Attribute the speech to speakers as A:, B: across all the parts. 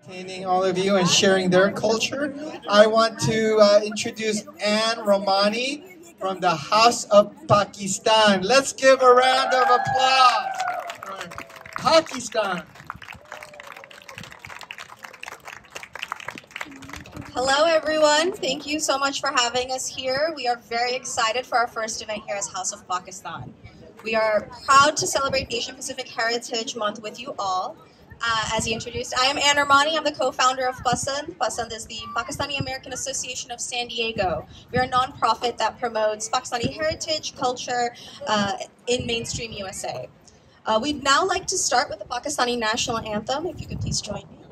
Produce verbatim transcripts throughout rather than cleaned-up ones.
A: entertaining all of you and sharing their culture. I want to uh, introduce Anne Rehmani from the House of Pakistan. Let's give a round of applause for Pakistan.
B: Hello everyone, thank you so much for having us here. We are very excited for our first event here as House of Pakistan. We are proud to celebrate Asian Pacific Heritage Month with you all. Uh, as you introduced, I am Anne Rehmani. I'm the co-founder of PAASAND. PAASAND is the Pakistani American Association of San Diego. We are a non-profit that promotes Pakistani heritage, culture uh, in mainstream U S A. Uh, we'd now like to start with the Pakistani national anthem. If you could please join me.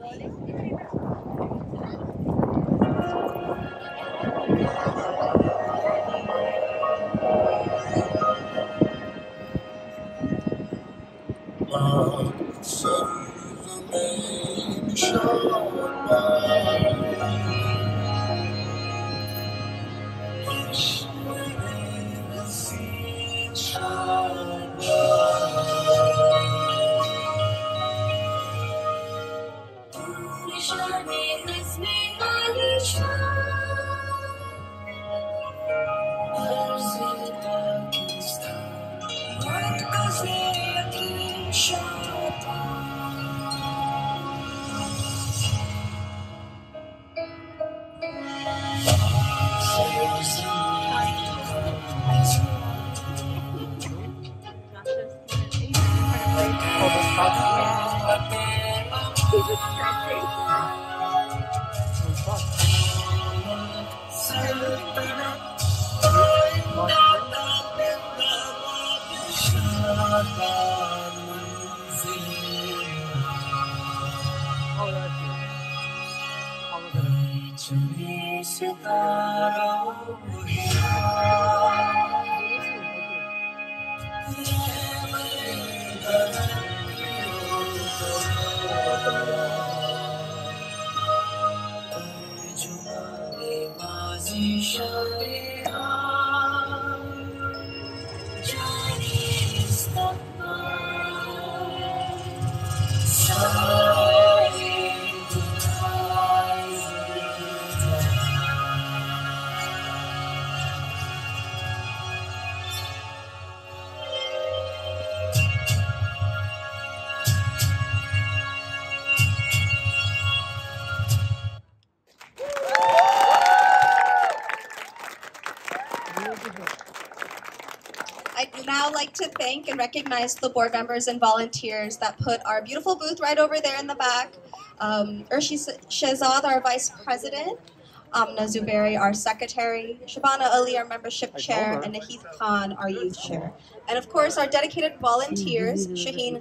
B: I'd now like to thank and recognize the board members and volunteers that put our beautiful booth right over there in the back. Um, Urshi Shehzad, our vice president, Amna Zuberi, our secretary, Shabana Ali, our membership chair, and Naheed Khan, our youth chair. And of course, our dedicated volunteers, Shaheen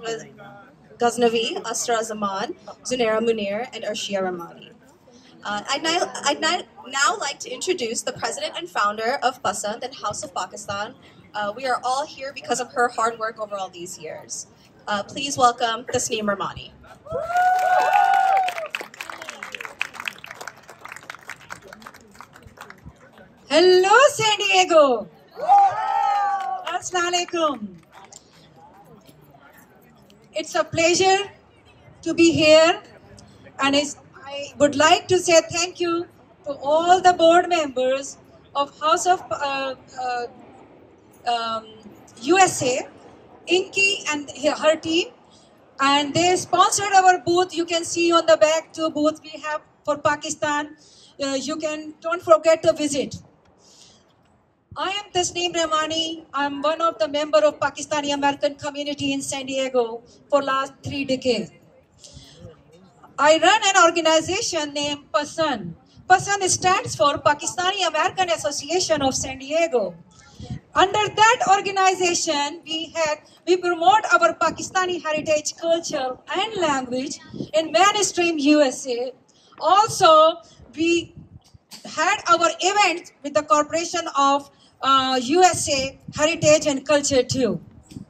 B: Ghaznavi, Asra Zaman, Zunaira Munir, and Urshia Rehmani. Uh, I'd, now, I'd now, now like to introduce the president and founder of PAASAND and House of Pakistan. Uh, we are all here because of her hard work over all these years. Uh, please welcome Tasneem Rehmani.
C: Hello, San Diego. Assalamu alaikum. It's a pleasure to be here, and it's, I would like to say thank you to all the board members of House of uh, uh, um, U S A, Inky and her team, and they sponsored our booth. You can see on the back two booths we have for Pakistan. Uh, you can don't forget to visit. I am Tasneem Rehmani. I'm one of the member of Pakistani American community in San Diego for last three decades. I run an organization named PAASAND. PAASAND stands for Pakistani American Association of San Diego. Under that organization, we had we promote our Pakistani heritage, culture, and language in mainstream U S A. Also, we had our events with the Corporation of uh, U S A Heritage and Culture too.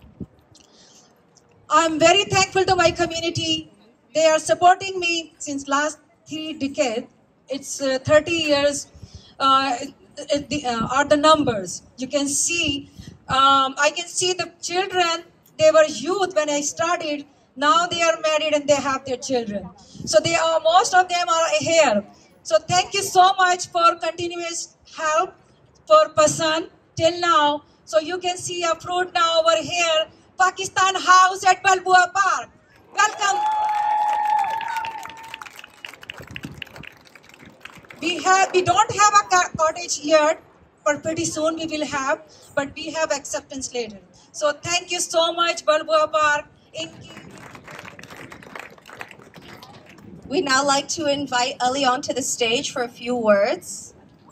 C: I'm very thankful to my community. They are supporting me since last three decades. It's uh, thirty years. Uh, the, uh, are the numbers. You can see, um, I can see the children, they were youth when I started. Now they are married and they have their children. So they are, most of them are here. So thank you so much for continuous help for PAASAND till now. So you can see a fruit now over here, Pakistan House at Balboa Park. Welcome. We have, we don't have a cottage yet, but pretty soon we will have, but we have acceptance later. So thank you so much, Balboa Park.
B: We'd now like to invite Ali onto the stage for a few words.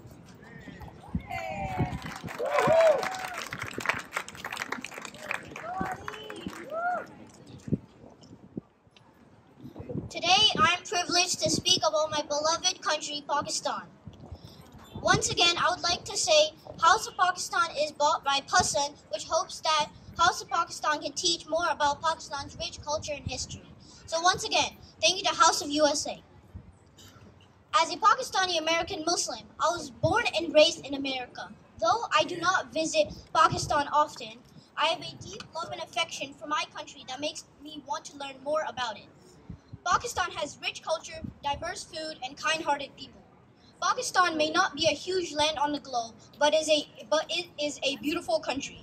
D: Today, I'm privileged to speak about my beloved country, Pakistan. Once again, I would like to say House of Pakistan is bought by PAASAND, which hopes that House of Pakistan can teach more about Pakistan's rich culture and history. So once again, thank you to House of U S A. As a Pakistani American Muslim, I was born and raised in America. Though I do not visit Pakistan often, I have a deep love and affection for my country that makes me want to learn more about it. Pakistan has rich culture, diverse food, and kind-hearted people. Pakistan may not be a huge land on the globe, but is a but it is a beautiful country.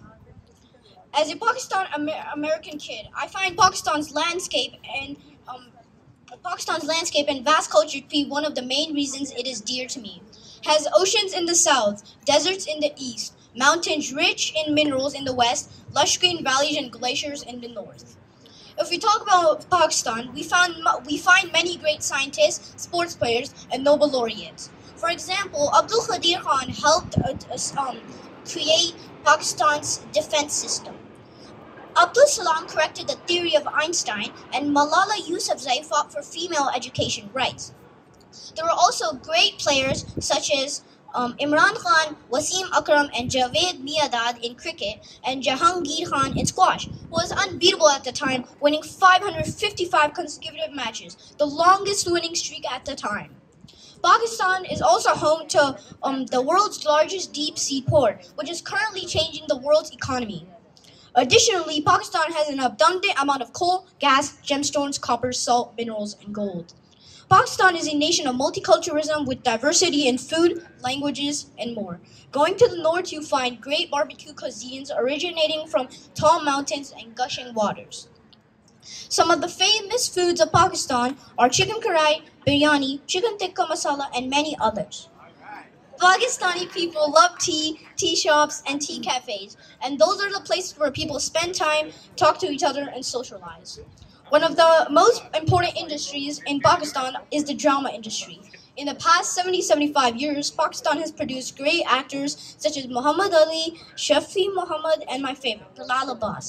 D: As a Pakistan Amer American kid, I find Pakistan's landscape and um, Pakistan's landscape and vast culture to be one of the main reasons it is dear to me. It has oceans in the south, deserts in the east, mountains rich in minerals in the west, lush green valleys and glaciers in the north. If we talk about Pakistan, we, found, we find many great scientists, sports players, and Nobel laureates. For example, Abdul Qadir Khan helped uh, um, create Pakistan's defense system. Abdul Salam corrected the theory of Einstein, and Malala Yousafzai fought for female education rights. There were also great players such as Um, Imran Khan, Wasim Akram, and Javed Miandad in cricket, and Jahangir Khan in squash, who was unbeatable at the time, winning five hundred fifty-five consecutive matches, the longest winning streak at the time. Pakistan is also home to um, the world's largest deep-sea port, which is currently changing the world's economy. Additionally, Pakistan has an abundant amount of coal, gas, gemstones, copper, salt, minerals, and gold. Pakistan is a nation of multiculturalism with diversity in food, languages, and more. Going to the north, you find great barbecue cuisines originating from tall mountains and gushing waters. Some of the famous foods of Pakistan are chicken karai, biryani, chicken tikka masala, and many others. Pakistani people love tea, tea shops, and tea cafes, and those are the places where people spend time, talk to each other, and socialize. One of the most important industries in Pakistan is the drama industry. In the past seventy to seventy-five years, Pakistan has produced great actors such as Muhammad Ali, Shafi Muhammad, and my favorite, Bilal Abbas.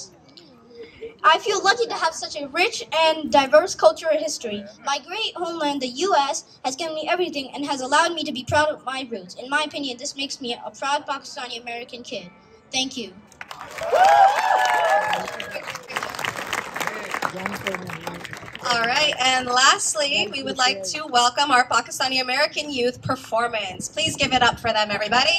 D: I feel lucky to have such a rich and diverse culture and history. My great homeland, the U S, has given me everything and has allowed me to be proud of my roots. In my opinion, this makes me a proud Pakistani American kid. Thank you.
B: All right, and lastly, we would like to welcome our Pakistani American youth performance. Please give it up for them, everybody.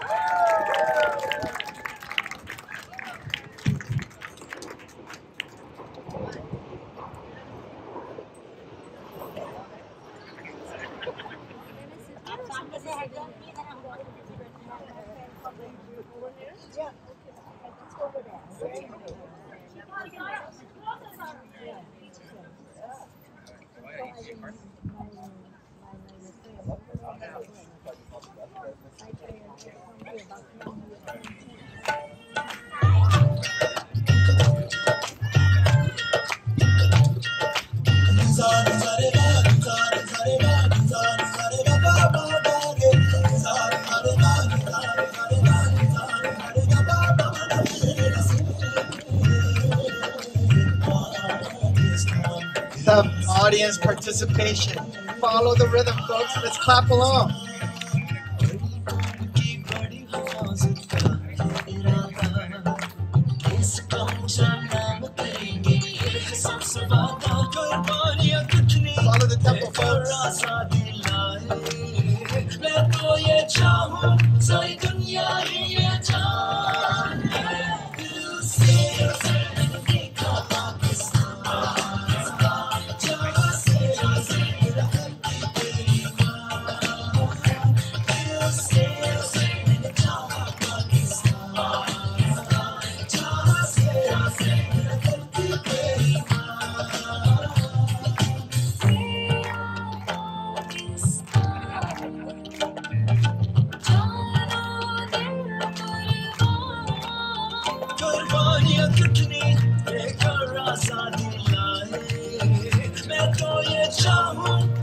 A: The audience participation. Follow the rhythm, folks. Let's clap along. Follow the tempo, folks.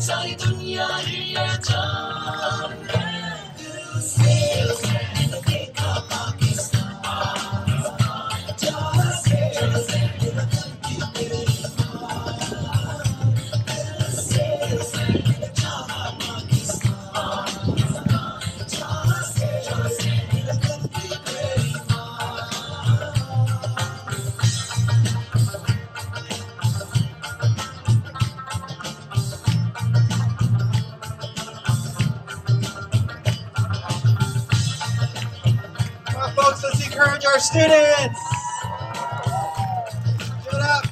E: सारी दुनिया ही ये जान ले दिल से मैंने देखा पाकिस्तान जहाँ से दिल की तेरी दिल से मैंने चाहा पाकिस्तान जहाँ से दिल की तेरी
A: Folks, let's encourage our students. Give it up.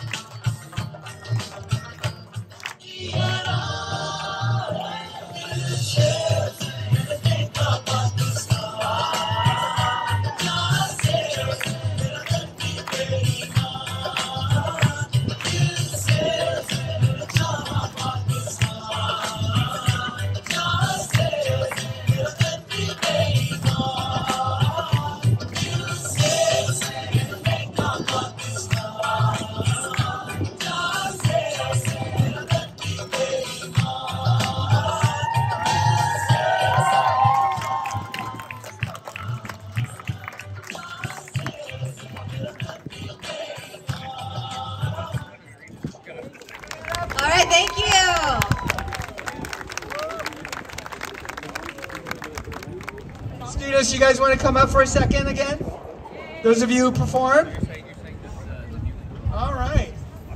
B: All right, thank you.
A: Students, you guys want to come up for a second again? Those of you who performed? All right.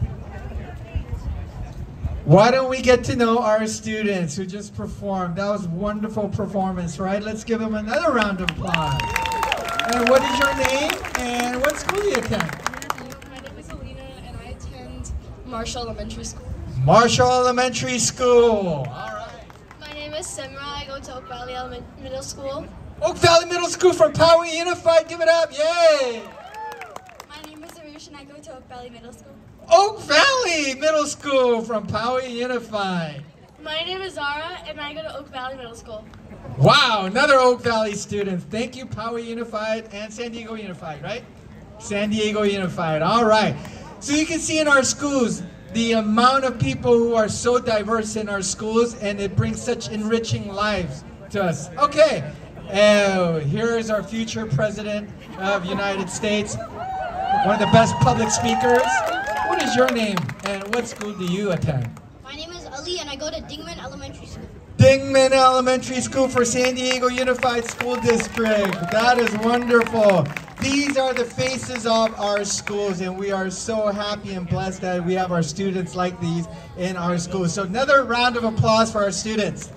A: Why don't we get to know our students who just performed? That was a wonderful performance, right? Let's give them another round of applause. And what is your name and what school do you attend?
F: My name is Alina and I attend Marshall Elementary School.
A: Marshall Elementary School. All right.
F: My name is Simra. I go to Oak Valley Element Middle School.
A: Oak Valley Middle School from Poway Unified. Give it up. Yay.
F: My name is Arush and I go to Oak Valley Middle School.
A: Oak Valley Middle School from Poway Unified.
F: My name is Zara and I go to Oak Valley Middle School.
A: Wow, another Oak Valley student. Thank you, Poway Unified and San Diego Unified, right? San Diego Unified. All right. So you can see in our schools the amount of people who are so diverse in our schools, and it brings such enriching lives to us. Okay, uh, here is our future President of the United States, one of the best public speakers. What is your name and what school do you attend?
D: My name is Ali and I go to Dingman Elementary School.
A: Dingman Elementary School for San Diego Unified School District. That is wonderful. These are the faces of our schools, and we are so happy and blessed that we have our students like these in our schools. So another round of applause for our students.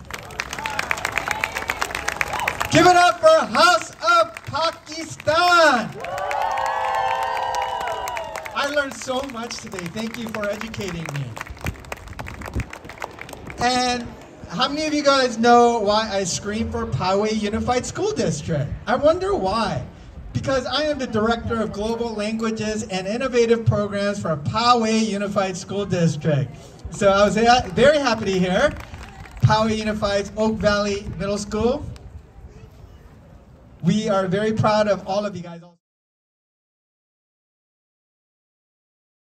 A: Give it up for House of Pakistan. I learned so much today. Thank you for educating me. And how many of you guys know why I scream for Poway Unified School District? I wonder why. Because I am the Director of Global Languages and Innovative Programs for Poway Unified School District. So I was very happy to hear Poway Unified's Oak Valley Middle School. We are very proud of all of you guys.